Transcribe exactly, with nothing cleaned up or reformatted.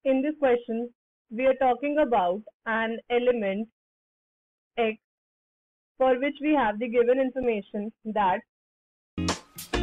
in this question, we are talking about an element X for which we have the given information that